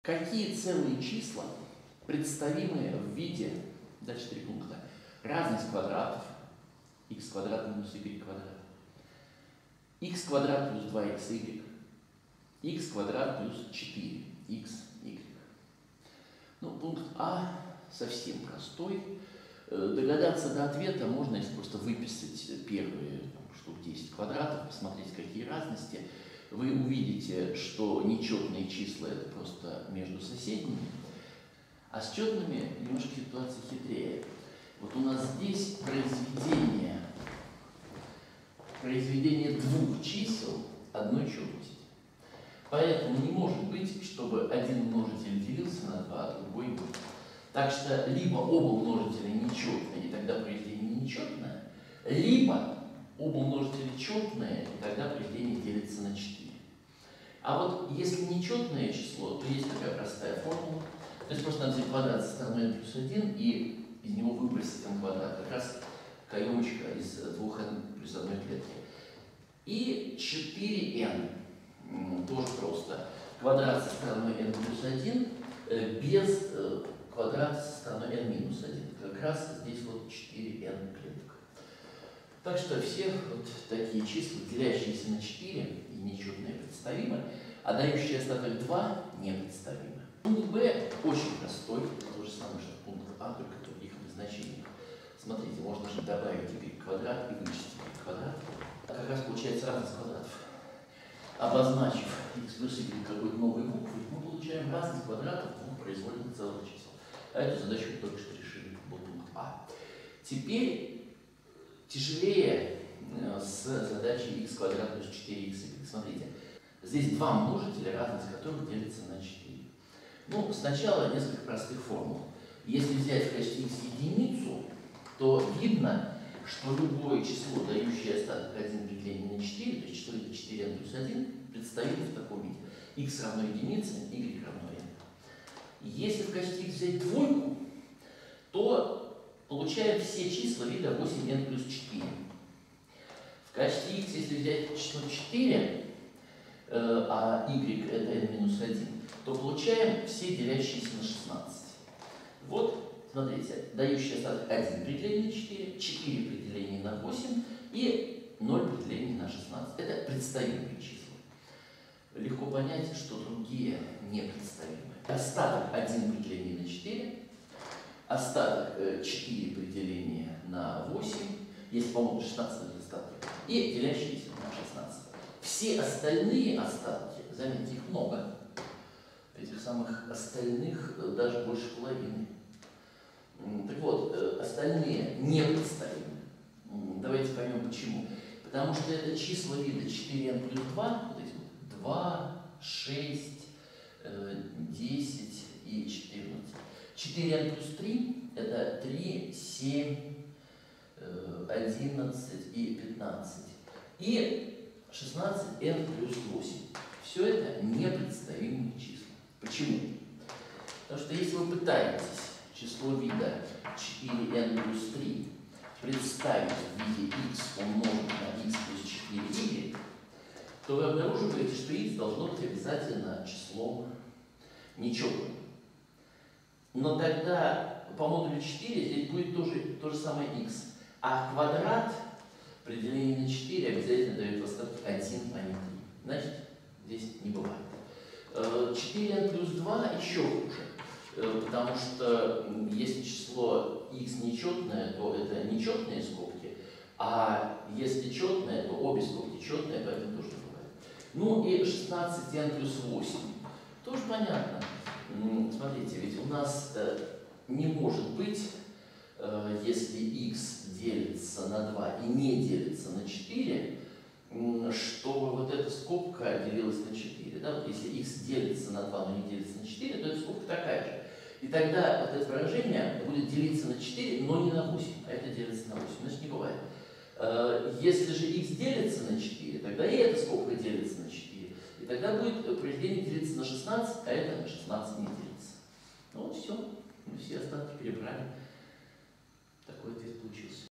Какие целые числа представимы в виде, дальше 3 пункта, разность квадратов, x квадрат минус y квадрат, x квадрат плюс 2xy, x квадрат плюс 4xy. Ну, пункт А совсем простой. Догадаться до ответа можно, если просто выписать первые штук 10 квадратов, посмотреть, какие разности. Вы увидите, что нечетные числа – это просто между соседними, а с четными немножко ситуация хитрее. Вот у нас здесь произведение двух чисел одной четности. Поэтому не может быть, чтобы один множитель делился на 2, а другой нет. Так что либо оба множителя нечетные, и тогда произведение нечетное, либо оба множителя четные, и тогда произведение делится на 4. А вот если нечетное число, то есть такая простая формула. То есть просто надо взять квадрат со стороной n плюс 1 и из него выбросить n квадрат. Как раз каемочка из 2n плюс 1 клетки. И 4n тоже просто. Квадрат со стороной n плюс 1 без квадрата со стороной n минус 1. Как раз здесь вот 4n клеток. Так что все вот такие числа, делящиеся на 4 и нечетные, представимы, а дающие остаток 2 непредставимы. Пункт Б очень простой, то же самое, что пункт А, только в других обозначениях. Смотрите, можно же добавить y квадрат и вычесть y квадрат. А как раз получается разность квадратов. Обозначив x плюс y какой-то новой буквой, мы получаем разность квадратов двух произвольных целых чисел. А эту задачу мы только что решили, был пункт А. Теперь тяжелее с задачей x квадрат плюс 4xy. Смотрите, здесь два множителя, разность которых делится на 4. Ну, сначала несколько простых формул. Если взять в качестве x единицу, то видно, что любое число, дающее остаток 1 при делении на 4, то есть число это 4n плюс 1, представимо в таком виде. X равно единице, y равно n. Если в качестве x взять двойку, то получаем все числа вида 8n плюс 4. В качестве x, если взять число 4, а y это n минус 1, то получаем все делящиеся на 16. Вот, смотрите, дающий остаток 1 при делении на 4, 4 при делении на 8 и 0 при делении на 16. Это представимые числа. Легко понять, что другие непредставимые. Остаток 1 при делении на 4, остаток 4 при делении на 8, если, по-моему, 16 это остатки, и делящиеся на 16. Все остальные остатки, заметьте, их много, этих самых остальных даже больше половины. Так вот, остальные непредставимы. Давайте поймем почему. Потому что это числа вида 4n плюс 2, вот эти вот 2, 6, 10 и 14. 4n плюс 3 это 3, 7, 11 и 15. И 16n плюс 8. Все это непредставимые числа. Почему? Потому что если вы пытаетесь число вида 4n плюс 3 представить в виде x умножить на x плюс 4y, то вы обнаруживаете, что x должно быть обязательно числом нечетным. Но тогда по модулю 4 здесь будет то же самое x. А квадрат при делении на 4 обязательно дает в остатке 1, а не 3. Значит, здесь не бывает. 4n плюс 2 еще хуже, потому что если число x нечетное, то это нечетные скобки, а если четное, то обе скобки четные, поэтому тоже не бывает. Ну и 16n плюс 8. Тоже понятно. Смотрите, ведь у нас не может быть, если x делится на 2 и не делится на 4, чтобы вот эта скобка делилась на 4. Да? Вот если x делится на 2, но не делится на 4, то эта скобка такая же. И тогда вот это выражение будет делиться на 4, но не на 8, а это делится на 8. Значит, не бывает. Если же x делится на 4, тогда и эта скобка делится на 4. И тогда будет произведение делиться на 16, а это на 16 не делится. Ну вот все. Мы все остатки перебрали. Такой ответ получился.